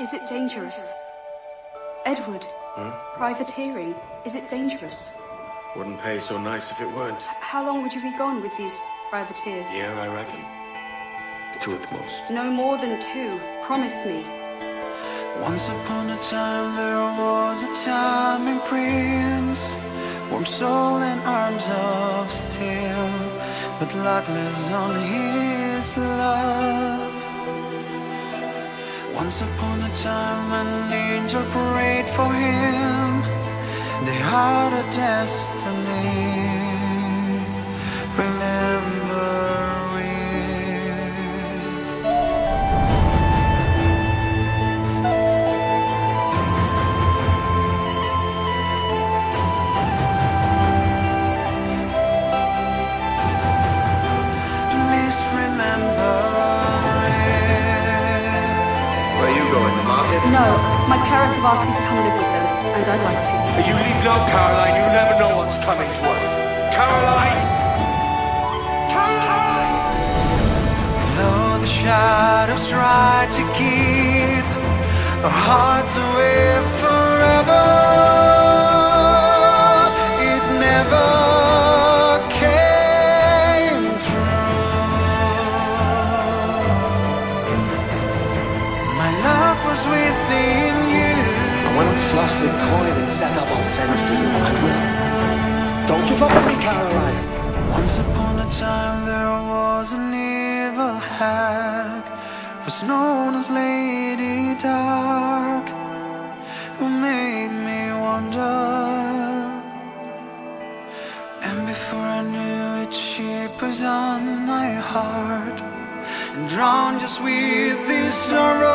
Is it dangerous? Edward, privateering, is it dangerous? Wouldn't pay so nice if it weren't. How long would you be gone with these privateers? Yeah, I reckon. 2 at the most. No more than 2. Promise me. Once upon a time there was a charming prince, warm soul and arms of steel, but luckless on his love. Once upon a time an angel prayed for him, they had a destiny. Remember No, my parents have asked me to come live with them, and I'd like to. You leave now, Caroline. You never know what's coming to us. Caroline! Caroline! Though the shadows try to keep our hearts away forever, it never came true. My love was within you. And when I'm flushed with coin and set up, I'll send for you. I will. Don't give up on me, Caroline. Once upon a time there was an evil hag, was known as Lady Dark, who made me wonder. And before I knew it, she poisoned my heart and drowned just with this sorrow.